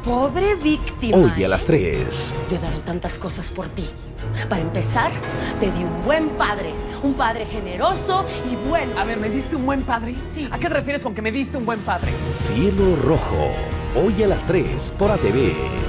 pobre víctima. Hoy a las 3. Yo he dado tantas cosas por ti. Para empezar, te di un padre generoso y bueno. A ver, ¿me diste un buen padre? Sí. ¿A qué te refieres con que me diste un buen padre? Cielo Rojo. Hoy a las 3 por ATV.